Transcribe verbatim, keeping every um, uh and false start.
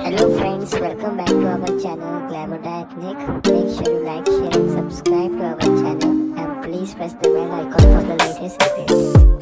Hello friends, welcome back to our channel Glamour Ethnic. Make sure to like, share and subscribe to our channel and please press the bell icon for the latest updates.